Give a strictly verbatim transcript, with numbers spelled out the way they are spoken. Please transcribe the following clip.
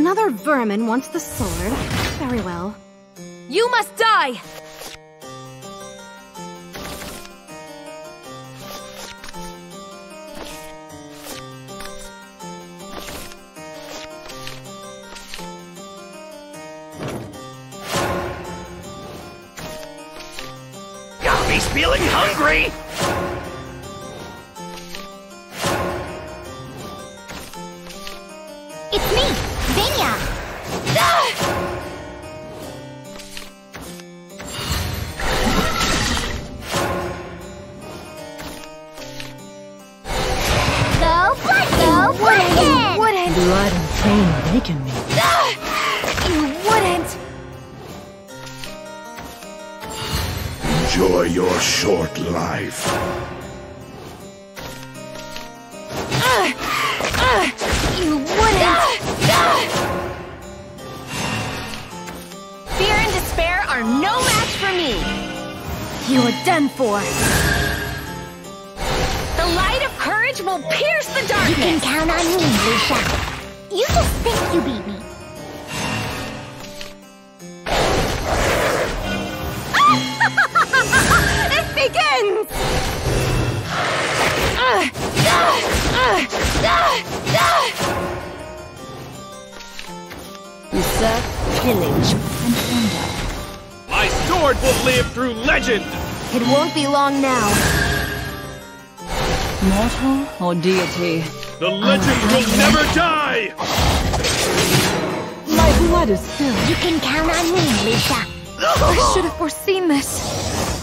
Another vermin wants the sword. Very well. You must die! Got me feeling hungry! It's me, Vania! Ah! Go Flushkin! Go Flushkin! Wouldn't! Blood and pain making me. Ah! You wouldn't! Enjoy your short life. Ah! Ah! You wouldn't! Fear and despair are no match for me! You are done for! The light of courage will pierce the darkness! You can count on me, Lucia. You just think you beat me. It begins! Ah! Ah! Ah! Ah! Ah! Usurp, pillage, and plunder. My sword will live through legend! It won't be long now. Mortal or deity? The legend will never die! My blood is filled. You can count on me, Lucia. I should have foreseen this.